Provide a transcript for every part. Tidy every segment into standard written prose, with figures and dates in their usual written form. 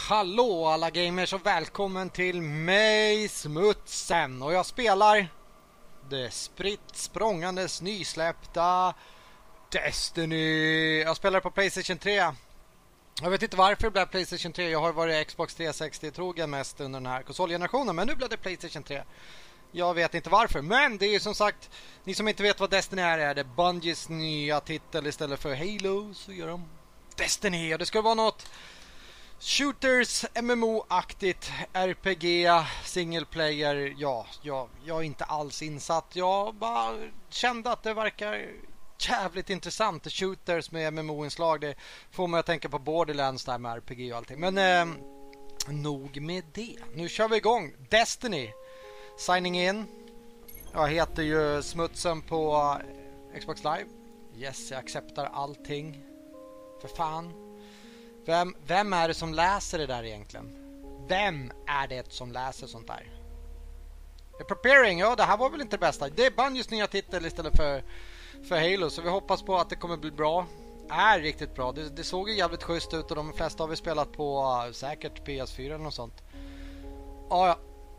Hallå alla gamers och välkommen till mig Smutsen. Och jag spelar det spritt språngandes nysläppta Destiny. Jag spelar på PlayStation 3. Jag vet inte varför det blev PlayStation 3. Jag har varit Xbox 360-trogen mest under den här konsolgenerationen. Men nu blev det PlayStation 3. Jag vet inte varför. Men det är ju som sagt, ni som inte vet vad Destiny är det Bungies nya titel. Istället för Halo så gör de Destiny. Och det ska vara något shooters, MMO-aktigt, RPG, single player. Jag är inte alls insatt. Jag bara kände att det verkar jävligt intressant. Shooters med MMO-inslag, det får mig att tänka på Borderlands där med RPG och allting. Men nog med det. Nu kör vi igång. Destiny. Signing in. Jag heter ju Smutsen på Xbox Live. Yes, jag accepterar allting. För fan. Vem är det som läser det där egentligen? Vem är det som läser sånt där? Preparing, ja det här var väl inte det bästa. Det är Bungies nya titel istället för Halo. Så vi hoppas på att det kommer bli bra. Är riktigt bra. Det såg ju jävligt schysst ut och de flesta har vi spelat på säkert PS4 eller något sånt. Ja.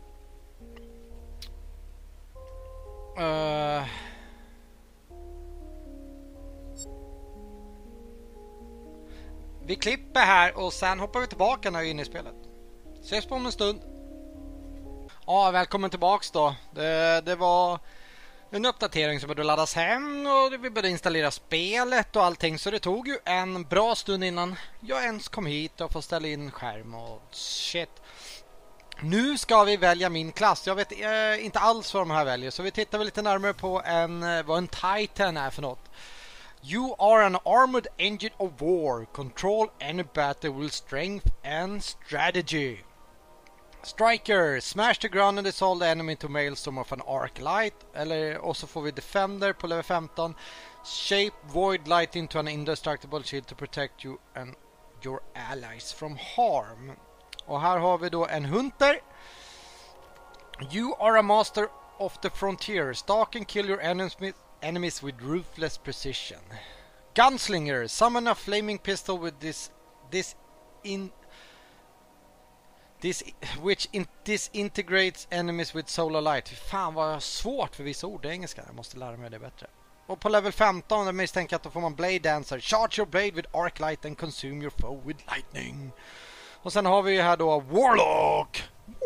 Vi klipper här och sen hoppar vi tillbaka när vi är inne i spelet. Ses på om en stund. Ja, välkommen tillbaks då. Det var en uppdatering som började laddas hem och vi började installera spelet och allting. Så det tog ju en bra stund innan jag ens kom hit och får ställa in skärm och shit. Nu ska vi välja min klass. Jag vet inte alls vad de här väljer. Så vi tittar väl lite närmare på vad en Titan är för något. You are an armored engine of war. Control any battle with strength and strategy. Striker. Smash the ground and dissolve the enemy to maelstrom of an arc light. Och så får vi Defender på level 15. Shape void light into an indestructible shield to protect you and your allies from harm. Och här har vi då en Hunter. You are a master of the frontier. Stalk and kill your enemies with ruthless precision. Gunslinger. Summon a flaming pistol with which disintegrates enemies with solar light. Fan vad svårt för vissa ord i engelska. Jag måste lära mig det bättre. Och på level 15 där misstänker jag att då får man Blade Dancer. Charge your blade with arc light and consume your foe with lightning. Och sen har vi här då Warlock.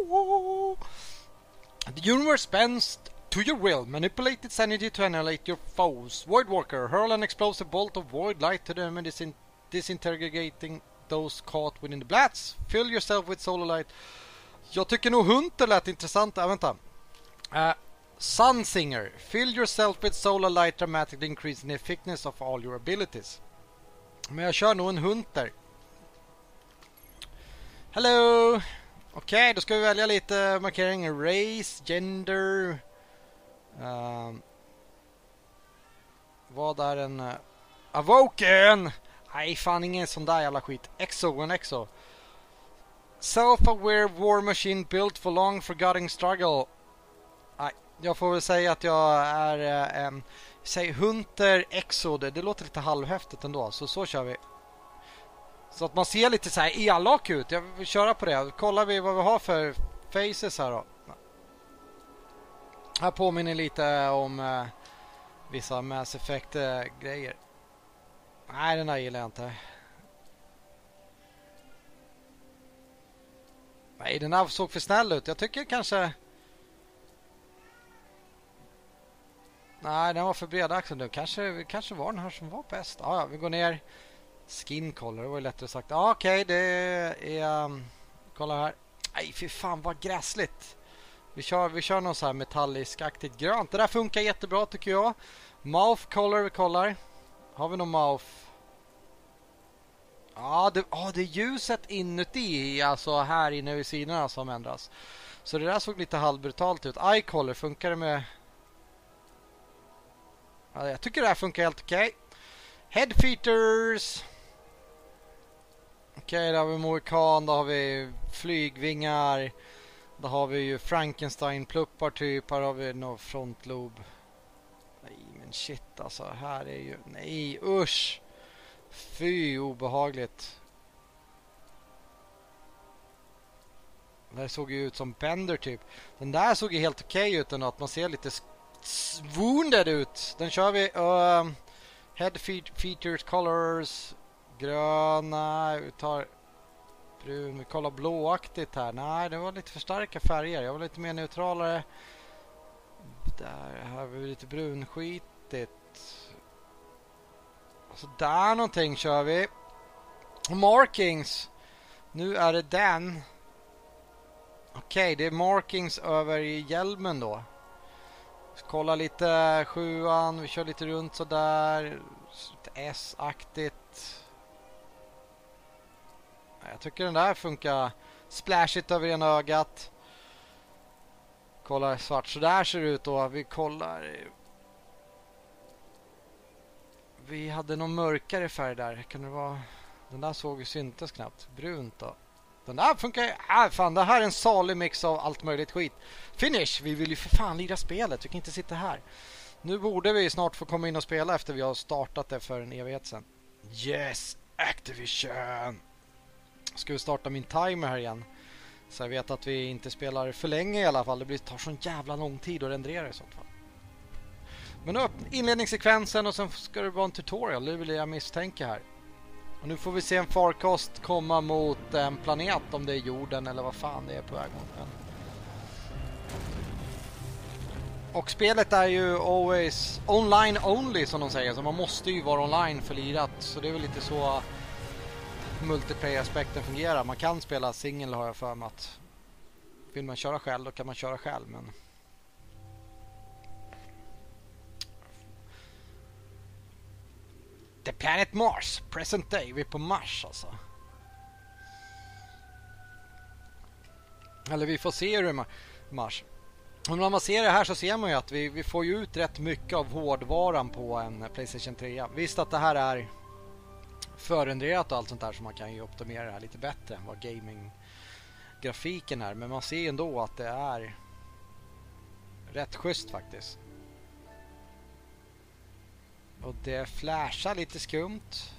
The universe bends to your will. Manipulate its energy to annihilate your foes. Voidwalker. Hurl an explosive bolt of void light to them and disintegrating those caught within the blast. Fill yourself with solar light. Jag tycker nog Hunter lät intressant. Vänta. Sunsinger. Fill yourself with solar light, dramatically increasing the thickness of all your abilities. Men jag kör nog en Hunter. Hello! Okej, då ska vi välja lite markeringar. Race, gender. Vad är en Awoken? Nej, fan ingen sån där jävla skit. En exo. Self-aware war machine built for long forgotten struggle. Nej, jag får väl säga att jag är säg Hunter exo. Det låter lite halvhäftigt ändå. Så kör vi. Så att man ser lite så här elak ut. Jag vill köra på det. Kollar vi vad vi har för faces här då. Här påminner lite om vissa Mass Effect grejer. Nej, den där gillar jag inte. Nej, den här såg för snäll ut. Jag tycker kanske... Nej, den var för bredaxel nu. Kanske var den här som var bäst. Ja, vi går ner. Skin color, det var lättare sagt. Okej, det är... kolla här. Nej, fy fan vad gräsligt. Vi kör någon så här metallisk-aktigt grönt. Det där funkar jättebra tycker jag. Mouth color, vi kollar. Har vi någon mouth? Det är ljuset inuti, alltså här inne vid sidorna som ändras. Så det där såg lite halvbrutalt ut. Eye color, funkar det med... Ja, jag tycker det här funkar helt okej. Head features. Okej, där har vi Mohikan, då har vi flygvingar. Då har vi ju Frankenstein-pluppar typ. Här har vi någon frontlob. Nej, men shit alltså. Här är ju... Nej, usch. Fy, obehagligt. Det såg ju ut som Bender typ. Den där såg ju helt okej ut ändå, att man ser lite wounded ut. Den kör vi. Head features colors. Gröna. Vi tar brun. Vi kollar blåaktigt här. Nej, det var lite för starka färger. Jag var lite mer neutralare. Där har vi lite brunskitigt. Så där någonting kör vi. Markings. Nu är det den. Okej, det är markings över i hjälmen då. Kolla lite 7an. Vi kör lite runt så där. Lite S-aktigt. Jag tycker den där funkar. Splashigt över ena ögat. Kollar svart. Så där ser det ut då. Vi kollar. Vi hade någon mörkare färg där. Kan det vara... Den där såg ju syntes knappt. Brunt då. Den där funkar ju... fan, det här är en salig mix av allt möjligt skit. Finish! Vi vill ju för fan lira spelet. Vi kan inte sitta här. Nu borde vi snart få komma in och spela efter vi har startat det för en evighet sedan. Yes! Activision! Ska vi starta min timer här igen. Så jag vet att vi inte spelar för länge i alla fall. Det tar sån jävla lång tid att rendera i sånt fall. Men upp inledningssekvensen och sen ska det vara en tutorial. Det vill jag misstänka här. Och nu får vi se en farkost komma mot en planet, om det är jorden eller vad fan det är på väg mot. Och spelet är ju always online only som de säger. Så man måste ju vara online för lirat. Så det är väl lite så multiplayer-aspekten fungerar. Man kan spela singel har jag för mig att vill man köra själv då kan man köra själv. Men The Planet Mars, present day. Vi är på Mars alltså. Eller vi får se hur det är Mars. Och när man ser det här så ser man ju att vi får ju ut rätt mycket av hårdvaran på en PlayStation 3. Visst att det här är förrenderat och allt sånt där, så man kan ju optimera det här lite bättre än vad gaming-grafiken är. Men man ser ändå att det är rätt schysst faktiskt. Och det flashar lite skumt.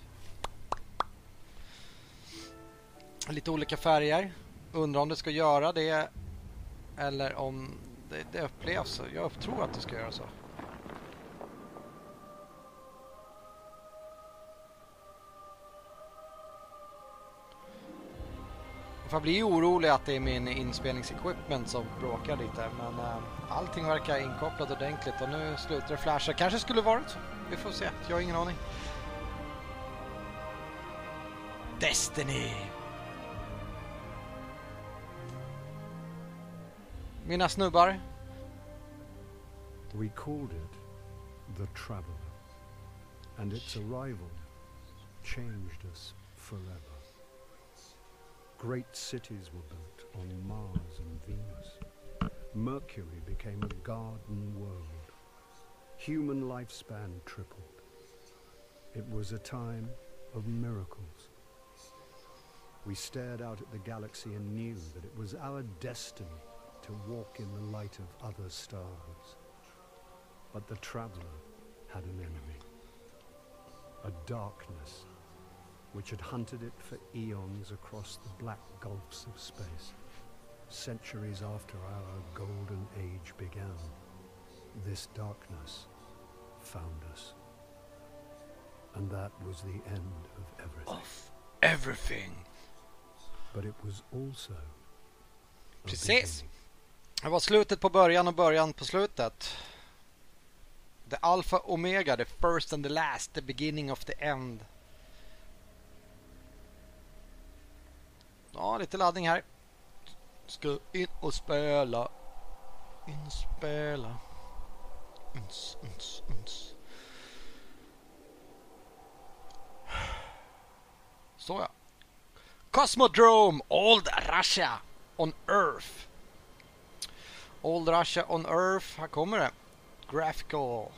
Lite olika färger. Undrar om det ska göra det eller om det upplevs så. Jag tror att det ska göra så. Jag blir orolig att det är min inspelningsequipment som bråkar lite. Men allting verkar inkopplat ordentligt. Och nu slutar det flasha. Kanske skulle varit så. Vi får se. Jag har ingen aning. Destiny. Mina snubbar. We called it the Traveler. And its arrival changed us forever. Great cities were built on Mars and Venus. Mercury became a garden world. Human lifespan tripled. It was a time of miracles. We stared out at the galaxy and knew that it was our destiny to walk in the light of other stars. But the Traveler had an enemy. A darkness which had hunted it for eons across the black gulfs of space. Centuries after our golden age began, this darkness found us. And that was the end of everything. Of everything. But it was also precis. Det var slutet på början och början på slutet. The Alpha Omega, the first and the last, the beginning of the end. Ja, lite laddning här. Ska in och spela. Inspela. Så ja. Cosmodrome, Old Russia on Earth. Old Russia on Earth, här kommer det. Graphical.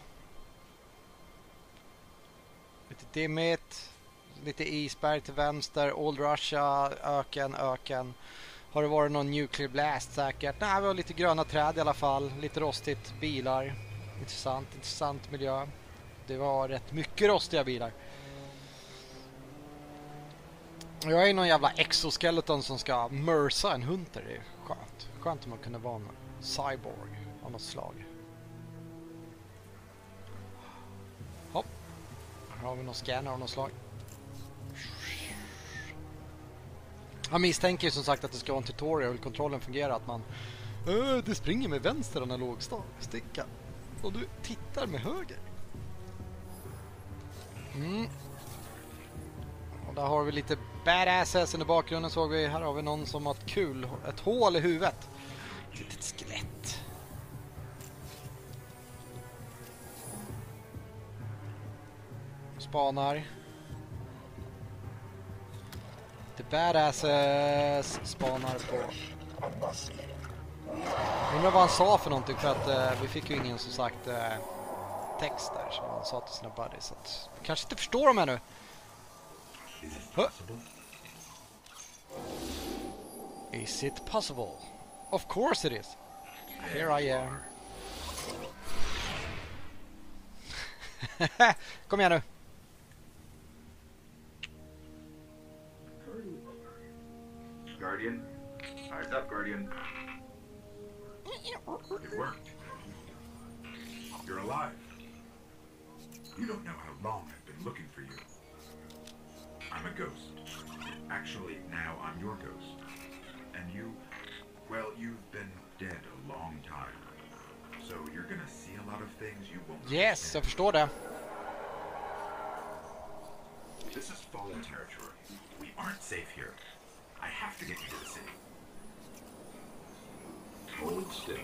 Lite dimmigt. Lite isberg till vänster. Old Russia, öken. Har det varit någon nuclear blast säkert? Nej, vi har lite gröna träd i alla fall. Lite rostigt, bilar. Intressant miljö. Det var rätt mycket rostiga bilar. Jag är någon jävla exoskeleton som ska mörsa en hunter. Det är skönt. Skönt om man kunde vara en cyborg av något slag. Hopp. Här har vi någon scanner av något slag. Jag misstänker ju som sagt att det ska vara en tutorial hur kontrollen fungerar. Att man det springer med vänster analogsticka och du tittar med höger. Och där har vi lite badasses i bakgrunden såg vi. Här har vi någon som har ett hål i huvudet. Ett litet skelett. Spanar. The badasses spanar på. Undrar vad han sa för någonting för att vi fick ju ingen som sagt text där som han sa till sina buddies. Så att vi kanske inte förstår dem ännu. Is it possible? Of course it is. Here I am. Kom igen nu. Guardian. Eyes up, Guardian. It worked. You're alive. You don't know how long I've been looking for you. I'm a ghost. Actually, now I'm your ghost. And you, well, you've been dead a long time. So you're gonna see a lot of things you won't Yes, jag förstår det. This is fallen territory. We aren't safe here. I have to get you to the city. Hold still.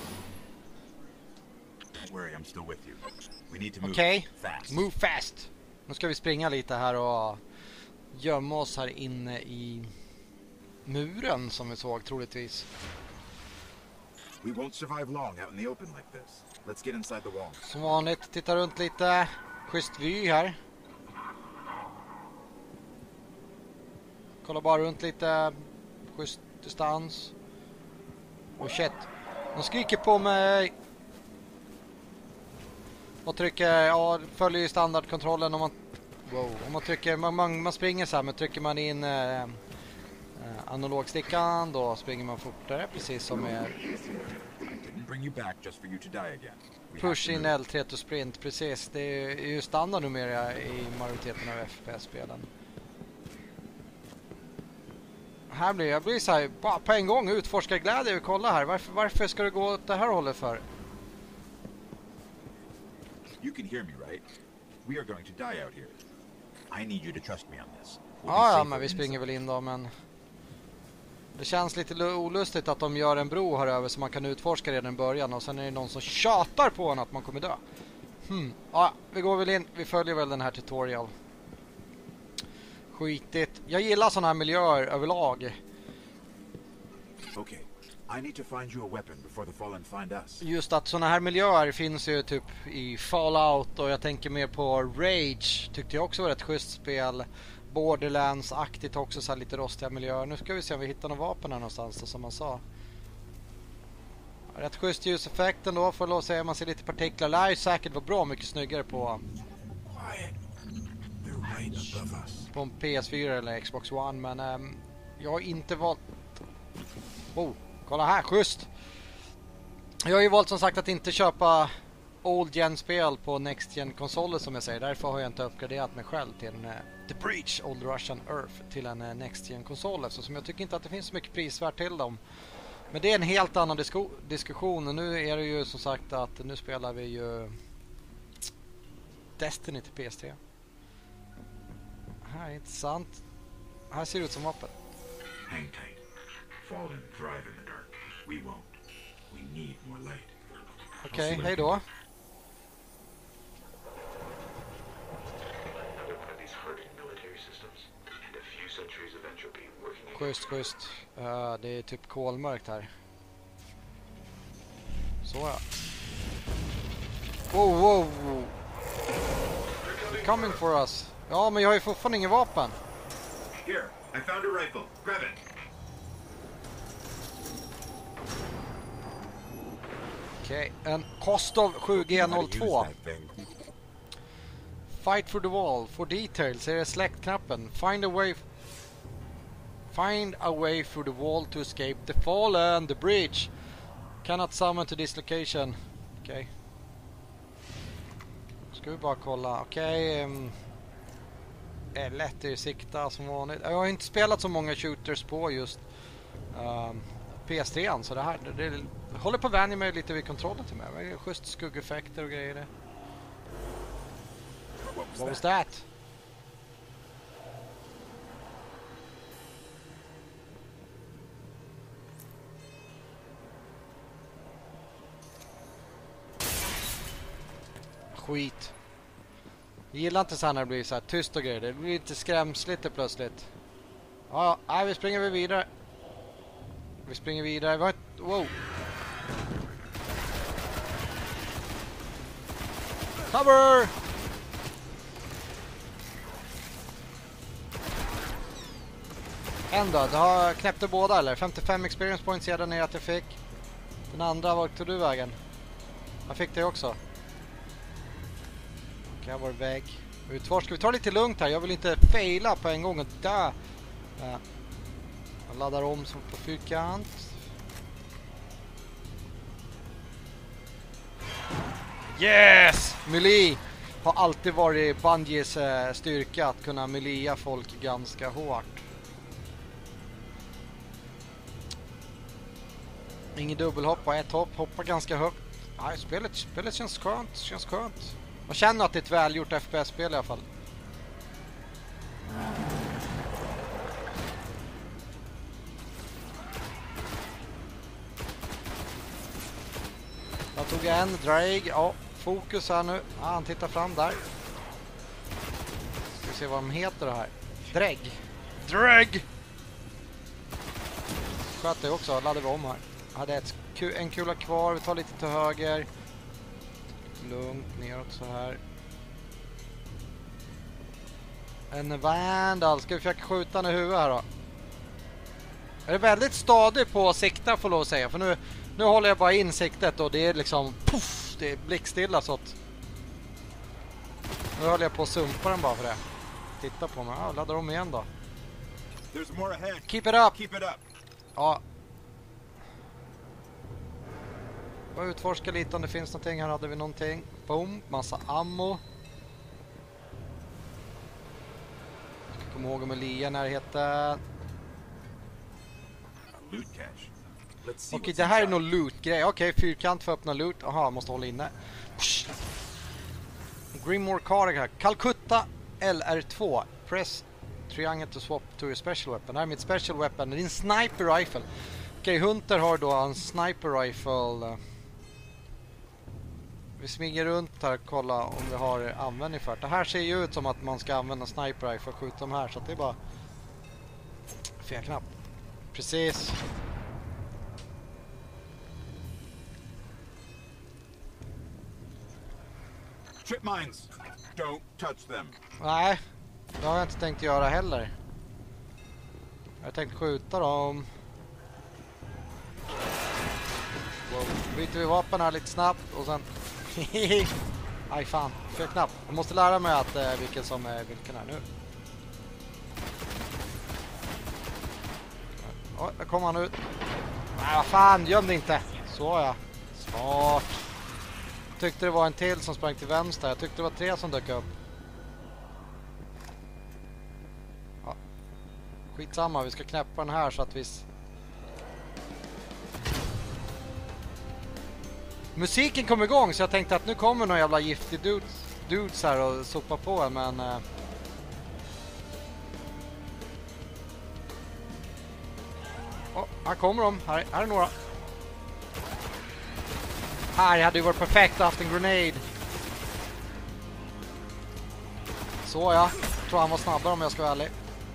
Don't worry, I'm still with you. We need to move fast. Move fast. Nu ska vi springa lite här och gömma oss här inne i muren som vi såg troligtvis. We won't survive long out in the open like this. Let's get inside the walls. Som vanligt, titta runt lite. Schysst vy här. Kolla bara runt lite. Schysst distans. Och shit. De skriker på mig. Och trycker, följer ju standardkontrollen om man trycker, man springer så här, men trycker man in analogstickan då springer man fortare, precis som med push in L3 to sprint, precis. Det är ju standard numera i majoriteten av FPS-spelen. Här jag blir så här, bara på en gång utforskarglädje och kolla här. Varför ska det gå åt det här hållet för? You can hear me, right? We are going to die out here. I need you to trust me on this. Ja, men vi springer väl in då, men det känns lite olustigt att de gör en bro här över så man kan utforska redan i början och sen är det någon som tjatar på en att man kommer dö. Ja, vi går väl in. Vi följer väl den här tutorial. Skitigt. Jag gillar såna här miljöer överlag. Okay. I need to find you a weapon before the Fallen find us. Just att såna här miljöer finns ju typ i Fallout och jag tänker mer på Rage. Tyckte jag också var ett schysst spel. Borderlands-aktigt också, så här lite rostiga miljöer. Nu ska vi se om vi hittar någon vapen här någonstans då, som man sa. Rätt schysst ljuseffekten då, för att säga man ser lite partiklar. Det här är säkert var bra mycket snyggare på en PS4 eller Xbox One, men jag har inte valt. Kolla här, schysst. Jag har ju valt som sagt att inte köpa old gen-spel på next gen-konsoler som jag säger. Därför har jag inte uppgraderat mig själv till en The Breach Old Russian Earth till en next gen-konsol, eftersom jag tycker inte att det finns så mycket prisvärt till dem. Men det är en helt annan diskussion, och nu är det ju som sagt att nu spelar vi ju Destiny till PS3. Här är intressant. Här ser det ut som vapen. Hang tight. Fallen thrive in the dark. We won't. We need more light. Okej, hej då. Schysst. Det är typ kolmörkt här. Så ja. Wow. They're coming for us. Ja, men jag har ju fortfarande ingen vapen. Here, I found a rifle. Grab it. Okej, en Kostov 7G02. Fight for the wall. For details är det släktknappen. Find a way Find a way through the wall to escape the fallen. The bridge. Cannot summon to this location. Okej. Ska vi bara kolla. Okej. Lätt är sikta som vanligt. Jag har inte spelat så många shooters på just PS3, så det här det håller på att vänja mig lite vid kontrollen till mig. Just skuggeffekter och grejer. What was that? Skit. Jag gillar inte så här när det blir så här tyst och grejer. Det blir lite skrämsligt plötsligt. Ja, nej, vi springer vidare. Vi springer vidare. Vi har ett... Wow. Cover! En då. Du har knäppte båda eller? 55 experience points sedan är att jag fick. Den andra, var tog du vägen? Jag fick det också. Okej, var väg. Utforska. Vi tar lite lugnt här. Jag vill inte faila på en gång och dö. Jag laddar om som på fyrkant. Yes! Melee har alltid varit Bungies styrka att kunna melee folk ganska hårt. Ingen dubbelhopp och ett hopp. Hoppa ganska högt. Nej, spelet känns skönt. Man känner att det är ett välgjort FPS-spel i alla fall. Jag tog en drag. Ja, fokus här nu. Han tittar fram där. Ska vi se vad de heter det här. Drag! Sköt det också. Laddar vi om här. Hade en kula kvar. Vi tar lite till höger. Lugnt neråt så här. En vandal. Ska vi försöka skjuta den i huvudet här då? Jag är väldigt stadig på sikta får lov att säga. För nu håller jag bara in siktet och det är liksom puff, det är blickstilla så att nu håller jag på att sumpa den bara för det. Titta på mig. Ja, laddar om igen då. Keep it up. Ja. Jag utforskar lite om det finns någonting. Här hade vi någonting. Boom, massa ammo. Ska komma ihåg om Elia i närheten. Okej, det här är någon loot-grej. Okej, fyrkant för att öppna loot. Aha, måste hålla inne. Grimoire Card här. Calcutta LR2. Press triangle to swap to your special weapon. Det här är mitt special weapon. Det är en sniper rifle. Okej, Hunter har då en sniper rifle. Vi smyger runt här och kollar om vi har användning för det. Det här ser ju ut som att man ska använda sniper rifle för att skjuta dem här. Så att det är bara fel knapp. Precis. Trip mines. Don't touch them. Nej, det har jag inte tänkt göra heller. Jag har tänkt skjuta dem. Wow. Byter vi vapen här lite snabbt och sen... Aj fan, fel knapp. Jag måste lära mig att vilken som är vilken här nu. Oj, där kommer han ut. Nej, vad fan, göm det inte. Så ja, smart. Jag tyckte det var en till som sprang till vänster. Jag tyckte det var 3 som dök upp. Ja. Skitsamma, vi ska knäppa den här så att vi... Musiken kom igång så jag tänkte att nu kommer någon jävla giftig dudes här och sopa på en, men... här kommer de. Här är några. Här hade ju varit perfekt att haft en grenade. Så ja. Jag tror han var snabbare om jag ska vara ärlig.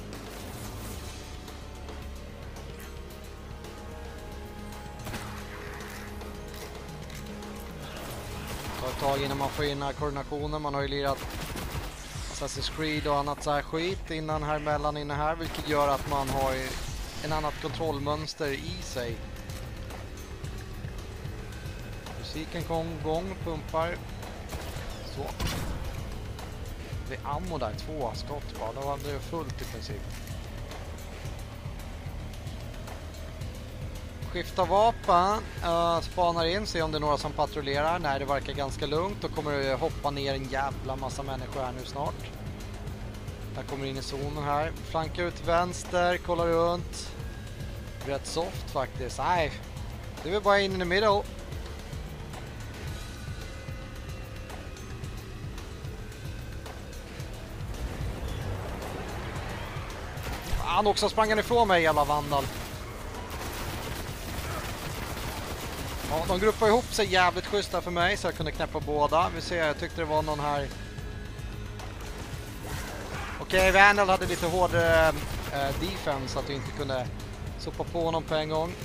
Det tar ett tag innan man får in den här koordinationen. Man har ju lirat Assassin's Creed och annat så här skit innan här mellan inne här. Vilket gör att man har en annat kontrollmönster i sig. Musiken kom igång, pumpar. Så. Det är ammo där, 2 skott bara. Då hade det fullt i princip. Skifta vapen, spanar in, se om det är några som patrullerar. Nej, det verkar ganska lugnt. Då kommer det hoppa ner en jävla massa människor här nu snart. Jag kommer in i zonen här. Flanka ut till vänster, kolla runt. Rätt soft faktiskt. Nej, det är väl bara in i middle. Han också sprang han ifrån mig, jävla vandal. Ja, de gruppade ihop sig jävligt schysst där för mig så jag kunde knäppa båda. Vi ser, jag tyckte det var någon här. Okej, Vandal hade lite hårdare defense så att du inte kunde sopa på honom på en gång.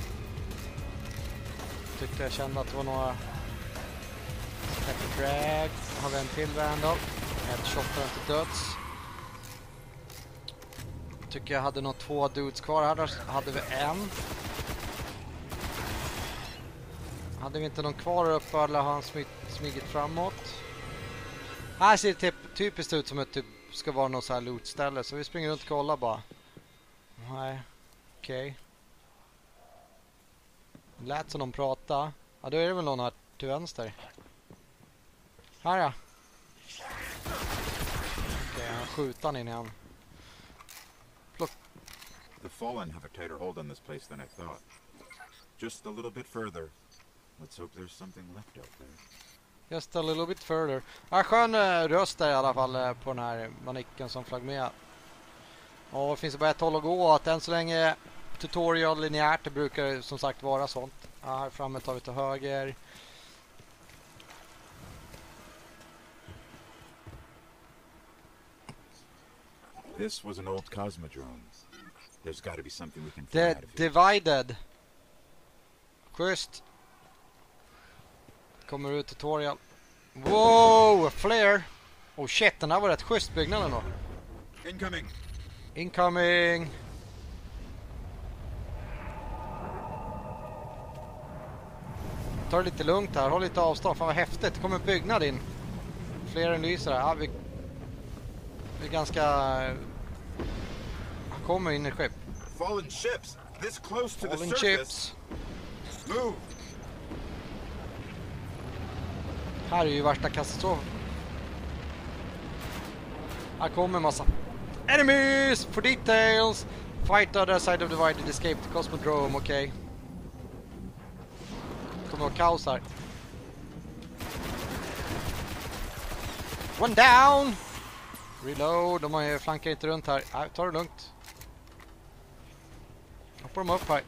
Tyckte jag kände att det var några Pepper Drag. Har vi en till Vandal. Headshotar inte döds. Tycker jag hade nog 2 dudes kvar. Här hade vi en. Hade vi inte någon kvar uppe eller har han smygit framåt. Här ser det typiskt ut som att det ska vara någon så här lootställe. Så vi springer runt och kollar bara. Nej, okej. Lät som de prata. Ja, då är det väl någon här till vänster. Här ja. Okej, han skjuter in i han. The Fallen have a tighter hold on this place than I thought. Just a little bit further. Let's hope there's something left out there. Just a little bit further. Ja, skön röst där i alla fall på den här manicken som flagg med. Och det finns bara ett håll att gå. Att än så länge tutorial linjärt, det brukar som sagt vara sånt. Ja, här framme tar vi till höger. This was an old Cosmodrome. There's got to be something we can fly out of here. Divided. Schysst. Kommer ut tutorial. Wow, flare. Oh shit, den här var rätt schysst byggnaden då. Incoming. Incoming. Ta det lite lugnt här, håll lite avstånd. Fan vad häftigt, det kommer en byggnad in. Fler än lyser här. Ja, vi är ganska... Han kommer in i skepp. Fallen ships. This close to Fallen the surface. ships. Move. Här är ju värsta katastrof. Här kommer en massa enemies for details. Fight the other side of the divided, escape the Cosmodrome, okej. Kommer att kaos här. One down. Reload, de har ju flankar inte runt här. Nej, ta det lugnt. Hoppar de upp här.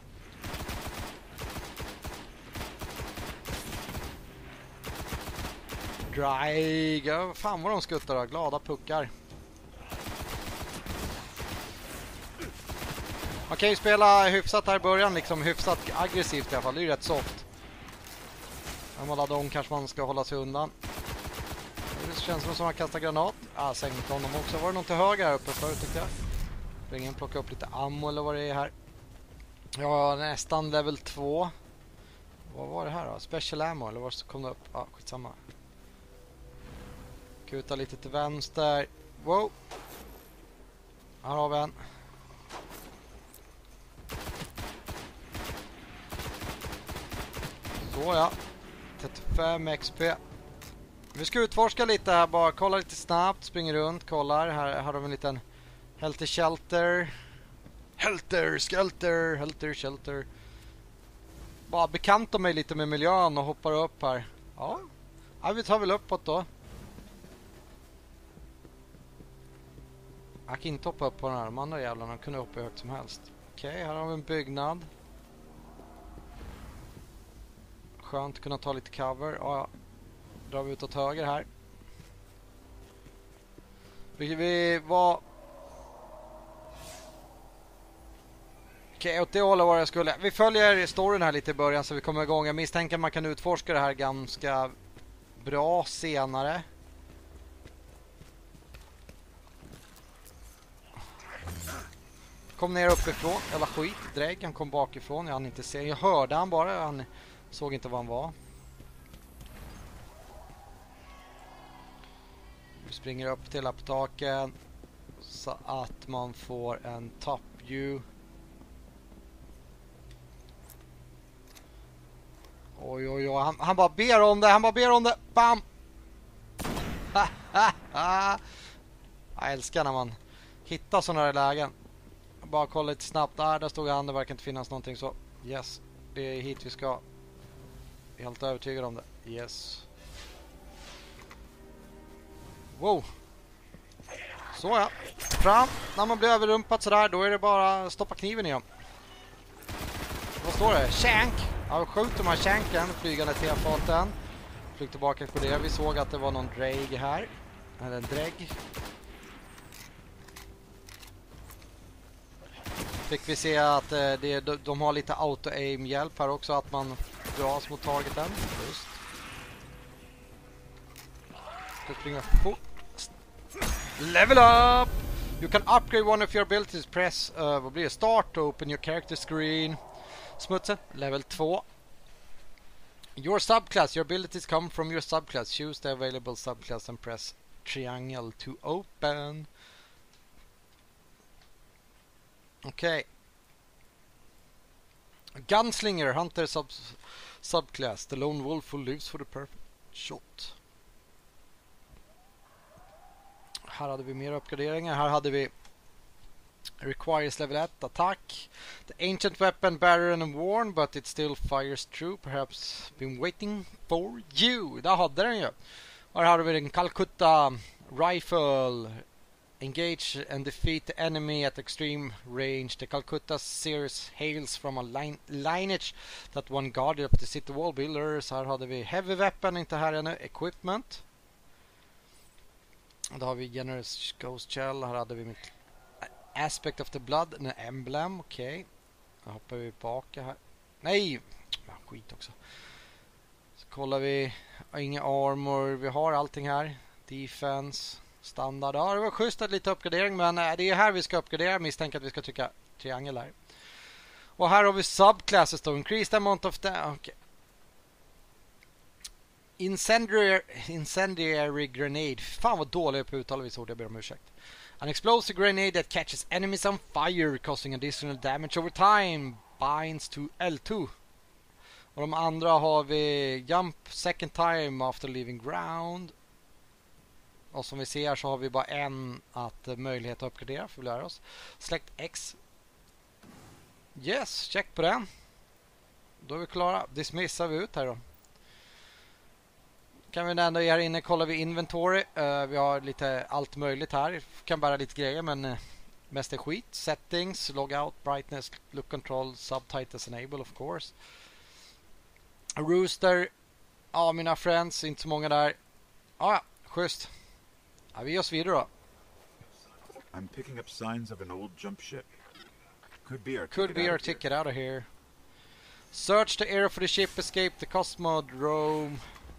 Drag. Ja, fan vad de skuttar då. Glada puckar. Man kan ju spela hyfsat här i början, liksom hyfsat aggressivt i alla fall. Det är ju rätt soft. När man laddar om kanske man ska hålla sig undan. Det känns som att man kastar granat. Sänkt honom också. Var det någon till höger här uppe förut tyckte jag. Ringen plocka upp lite ammo eller vad det är här. Ja, nästan level 2. Vad var det här då? Special ammo eller vad kom det upp? Ja, skitsamma. Kuta lite till vänster. Wow. Här har vi en. Så ja. 35 XP. Vi ska utforska lite här bara. Kolla lite snabbt. Springer runt. Kollar. Här har vi en liten Helter Shelter. Helter Skelter. Helter Shelter. Bara bekanta mig lite med miljön och hoppar upp här. Ja. Vi tar väl uppåt då. Jag kan inte hoppa upp på den här. De andra jävlarna kunde hoppa högt som helst. Okej, här har vi en byggnad. Skönt att kunna ta lite cover. Ja, drar vi ut åt höger här. Vi var... Okej, åt det hållet var jag skulle. Vi följer storyn här lite i början så vi kommer igång. Jag misstänker att man kan utforska det här ganska bra senare. Kom ner uppifrån. Eller skit, drägg. Han kom bakifrån. Jag hann inte se. Jag hörde han bara. Han såg inte vad han var. Vi springer upp till apptaken så att man får en top view. och han bara ber om det. Han bara ber om det. Bam! Jag älskar när man hittar sådana här lägen. Bara kolla lite snabbt. Där stod han. Det verkar inte finnas någonting så. Yes, det är hit vi ska. Jag är helt övertygad om det. Yes. Wow. Så ja. Fram. När man blir överrumpat sådär, då är det bara att stoppa kniven i dem. Vad står det? Shank. Ja, skjuter de här shanken, flygande tefaten. Flyg tillbaka på det. Vi såg att det var någon drag här. Eller en drägg. Fick vi se att de har lite auto-aim-hjälp här också. Att man dras mot targeten. Just. Ska springa fort. Level up! You can upgrade one of your abilities. Press, vad blir det? Start to open your character screen. Smutsen, level 2. Your subclass. Your abilities come from your subclass. Choose the available subclass and press triangle to open. Okay. Gunslinger, hunter subclass. The lone wolf who lives for the perfect shot. Här hade vi mer uppgraderingar. Här hade vi requires level 1 attack. The ancient weapon barren and worn, but it still fires true. Perhaps been waiting for you. Där hade den ju. Och här hade vi den Calcutta rifle. Engage and defeat the enemy at extreme range. The Calcutta series hails from a lineage that one guarded up the city wall builders. Här hade vi heavy weapon, inte här ännu. Equipment. Då har vi Generous Ghost Shell. Här hade vi Aspect of the Blood. En emblem, okej. Okay. Då hoppar vi tillbaka här. Nej! Skit också. Så kollar vi. Inga armor. Vi har allting här. Defense. Standard. Ja, det var schysst att lite uppgradering. Men det är här vi ska uppgradera. Misstänker att vi ska trycka triangel här. Och här har vi subclasses då. Increased amount of the... Okay. Incendiary grenade. Fan vad dålig på uttalet vi såg. Jag ber om ursäkt. An explosive grenade that catches enemies on fire, causing additional damage over time. Binds to L2. Och de andra har vi jump second time after leaving ground. Och som vi ser så har vi bara en möjlighet att uppgradera för att lära oss. Select X. Yes, check på den. Då är vi klara. Dismissar vi ut här då. Kan vi ändå här inne kollar vi inventory. Vi har lite allt möjligt här. Kan bära lite grejer men mest är skit. Settings, logout, brightness, look control, subtitles enable of course. Rooster. Ja, mina friends, inte så många där. Ja, schysst. Ja, vi ger oss vidare då. I'm picking up signs of an old jump ship. Could be our ticket out of here. Search the area for the ship, escape the Cosmodrome.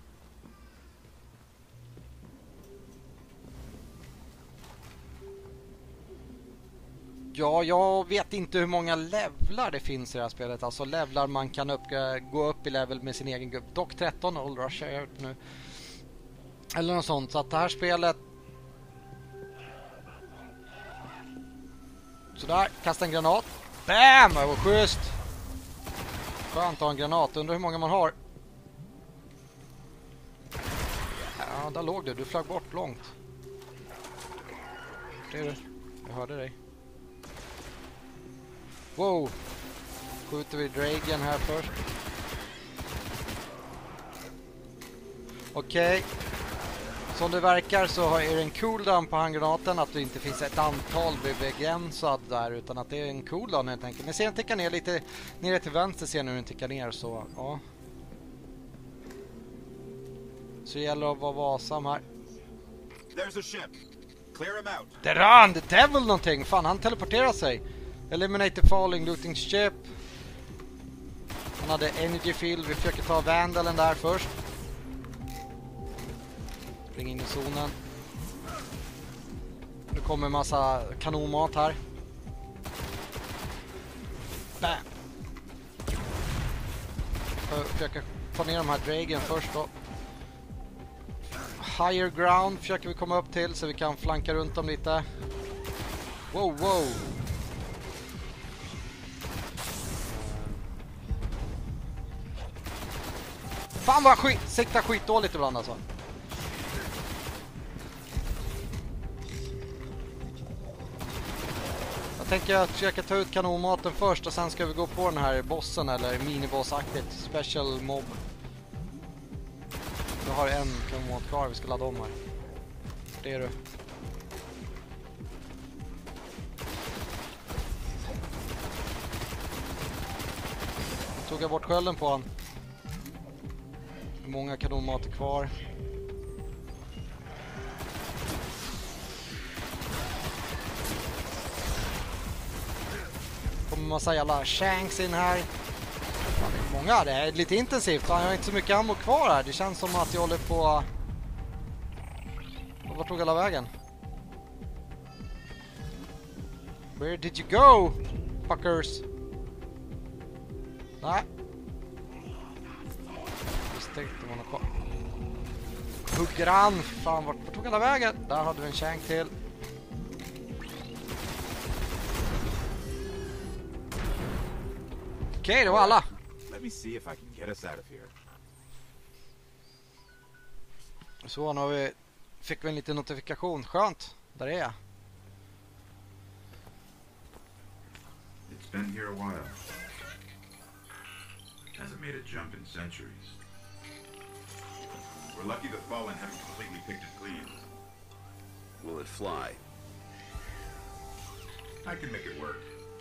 Ja, jag vet inte hur många levlar det finns i det här spelet. Alltså levlar man kan gå upp i level med sin egen grupp. Dock 13 Old Rush har jag gjort nu. Eller något sånt. Så att det här spelet... Sådär, kasta en granat. Bam! Det var schysst. Skönt att ha en granat. Undrar hur många man har. Ja, där låg du. Du flög bort långt. Det är du. Jag hörde dig. Wow. Skjuter vi Dragon här först. Okej. Som det verkar så är det en cooldown på handgranaten. Att det inte finns ett antal begränsad där. Utan att det är en cooldown helt enkelt. Ni ser den tickar ner lite. Nere till vänster ser ni hur den tickar ner. Så ja. Så det gäller att vara varsam här. There's a ship. Clear him out. Det rann! The Devil någonting! Fan, han teleporterar sig. Eliminate the falling looting ship. Han hade energy field. Vi försöker ta Vandalen där först. Spring in i zonen. Nu kommer en massa kanonmat här. Bam! Försöker få ner de här Dragon först då. Higher ground försöker vi komma upp till så vi kan flanka runt dem lite. Wow, wow! Fan vad siktar skitdåligt ibland alltså. Jag tänker att försöka ta ut kanonmaten först och sen ska vi gå på den här bossen eller minibossaktigt. Special mob. Jag har en kanonmat kvar, vi ska ladda om här. Det är du. Tog jag bort skölden på han. Hur många kanonmat är kvar? Kommer massa jävla shanks in här. Fan, det är många, det är lite intensivt. Fan, jag har inte så mycket ammo kvar här. Det känns som att jag håller på... Vart tog alla vägen? Where did you go, fuckers? Nej. Misstänkte man har kvar. Hugger han. Fan, vart tog alla vägen? Där hade vi en shank till. Okej, det var alla. Let me see if I can get us out of here. Så, nu fick vi en liten notifikation. Skönt. Där är jag. It's been here a while. Hasn't made a jump in centuries. We're lucky the Fallen haven't completely picked it clean. Will it fly? I can make it work.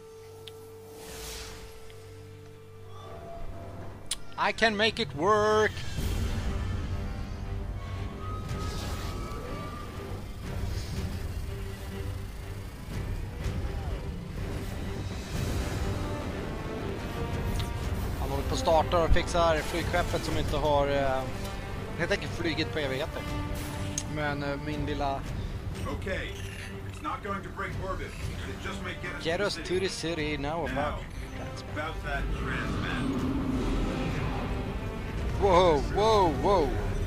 I can make it work. Han håller på att starta och fixar flygskeppet som inte har helt enkelt flugit på evigheter. Men min lilla... Okay. It's not going to break orbit. It just may Get us to the city now. About that transmat. Whoa, whoa, whoa.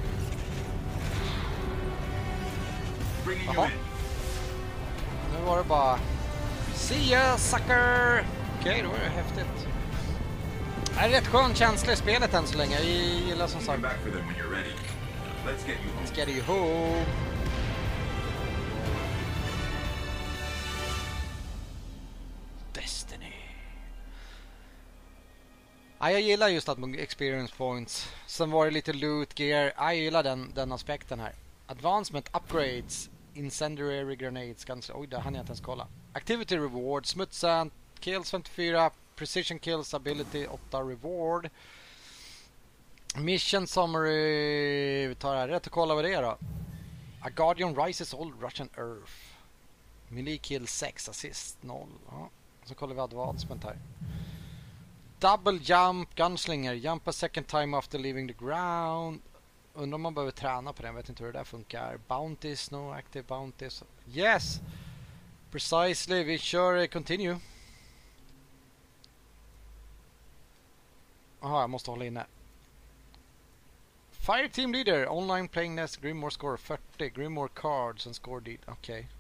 Bringing you Jaha. in. Nu var det bara... See ya, sucker! Okej, då är det häftigt. Det är rätt skön känsla i spelet än så länge. Jag gillar som sagt. Come back for them when you're ready. Let's get you home. Let's get you home. Destiny. Ja, jag gillar just att experience points. Sen var det lite loot gear. Jag gillar den aspekten här. Advancement upgrades. Incendiary grenades. Ganska, oj, det hann jag inte ens kolla. Activity reward. Smutsen. Kills 54. Precision kills ability 8 reward. Mission summary. Vi tar det här rätt och kollar vad det är då. A Guardian rises all Russian Earth. Melee kill 6 assist 0. Ja. Så kollar vi advancement här. Double jump gunslinger. Jump a second time after leaving the ground. Undrar om man behöver träna på den. Vet inte hur det där funkar. Bounties, no active bounties. Yes! Precisely. Vi kör continue. Jaha, jag måste hålla inne. Fire team leader. Online playing nest. Grimoire score 40. Grimoire cards and score deed. Okej. Okay.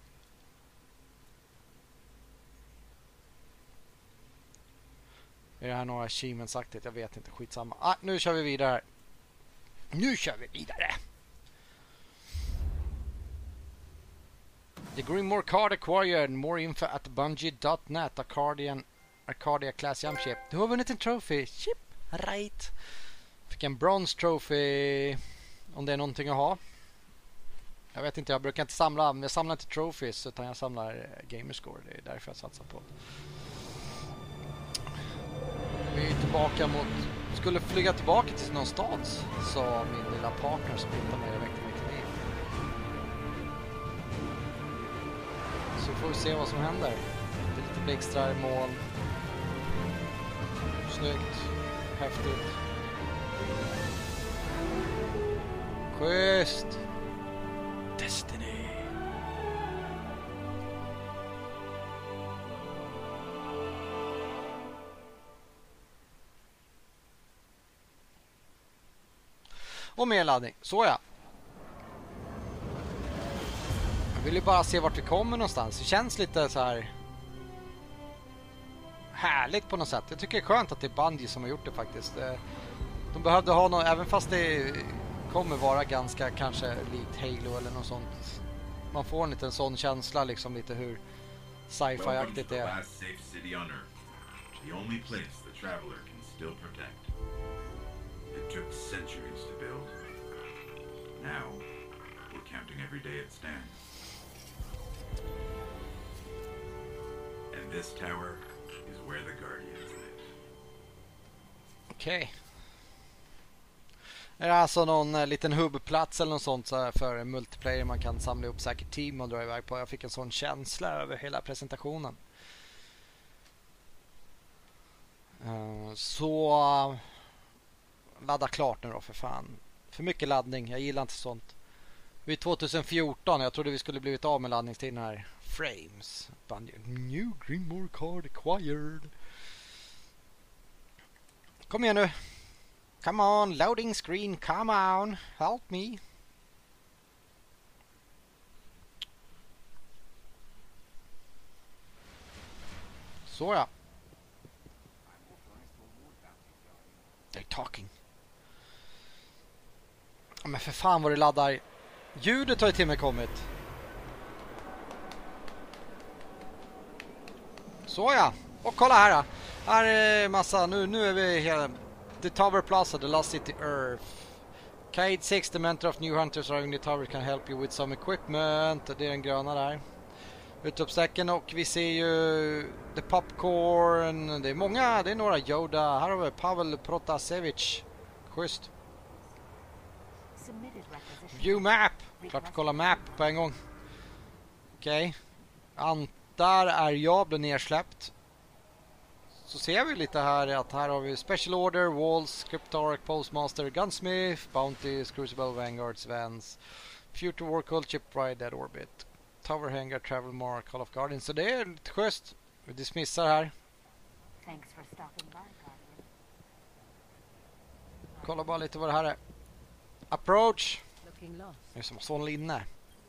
Är det här några achievements-aktigt? Jag vet inte. Skitsamma. Nu kör vi vidare. Nu kör vi vidare. The Grimoire card acquired. More info at bungie.net. Arcadia Class Jamship. Du har vunnit en trophy. Chip. Right. Fick en bronze trophy. Om det är någonting att ha. Jag vet inte. Jag brukar inte samla. Jag samlar inte trophies. Utan jag samlar gamerscore. Det är därför jag satsar på det. Vi är tillbaka mot... Skulle flyga tillbaka till någon stad, sa min lilla partner som hittade mig och väckte mig till liv. Så får vi se vad som händer. Det är lite blixtrar i mål. Snyggt. Häftigt. Schysst. Destiny. Och mer laddning. Så ja. Jag vill ju bara se vart vi kommer någonstans. Det känns lite så här härligt på något sätt. Jag tycker det är skönt att det är Bungie som har gjort det faktiskt. De behövde ha någon, även fast det kommer vara ganska kanske likt Halo eller något sånt. Man får en liten sån känsla liksom, lite hur sci-fi-aktigt det är. Last safe city on Earth. The only place the traveler can still protect. It took centuries to build. Now, we're counting every day it stands. And this tower is where the Guardians live. Okej. Är det alltså någon liten hubbplats eller något sånt så för multiplayer man kan samla upp säkert team och dra iväg på? Jag fick en sån känsla över hela presentationen. Så ladda klart nu då för fan. För mycket laddning, jag gillar inte sånt. Vi är 2014, jag trodde vi skulle blivit av med laddningstiden här. Frames. New Greenmore card acquired. Kom igen nu. Come on, loading screen, come on. Help me. Så ja. They're talking. Men för fan vad det laddar. Ljudet har ju till mig kommit. Så ja. Och kolla här då. Här är massa. Nu är vi hela. The Tower Plaza, the last city Earth. Cade 6, the mentor of new hunters arriving the tower can help you with some equipment. Det är den gröna där. Utropstecken och vi ser ju The Popcorn. Det är många, det är några Yoda. Här har vi Pavel Protasevich. Schysst. View map. Klart vi kollar map på en gång. Okej. Antar är jag blir nersläppt. Så ser vi lite här att här har vi Special Order, Walls, Cryptarch, Postmaster, Gunsmith, Bounty, Crucible, Vanguards, Vans, Future War Cult, Shipwright, Dead Orbit, Tower Hangar, Travel Mark, Call of Guardians. Så det är lite schysst. Vi dismissar här. Kolla bara lite vad det här är. Approach. Det är som sån linne.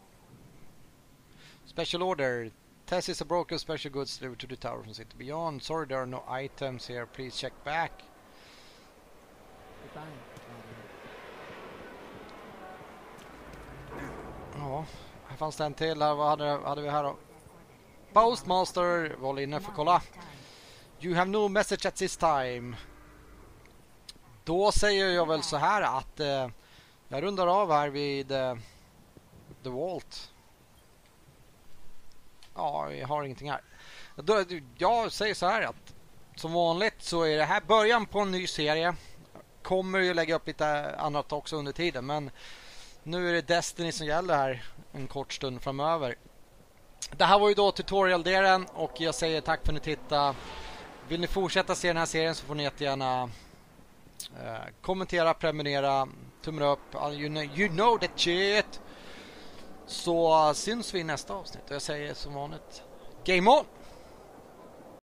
Special Order. Tess is a broken special goods delivered to the tower from City Beyond. Sorry, there are no items here. Please check back. Ja, här fanns det en till. Vad hade vi här då? Postmaster. Var inne för kolla. You have no message at this time. Då säger jag väl så här att jag rundar av här vid The Vault. Ja, jag har ingenting här. Jag säger så här att som vanligt så är det här början på en ny serie. Kommer ju lägga upp lite annat också under tiden, men nu är det Destiny som gäller här en kort stund framöver. Det här var ju då tutorial-delen och jag säger tack för att ni tittade. Vill ni fortsätta se den här serien så får ni jättegärna kommentera, prenumerera, tumma upp. You know that shit. Så syns vi i nästa avsnitt och jag säger som vanligt Game on!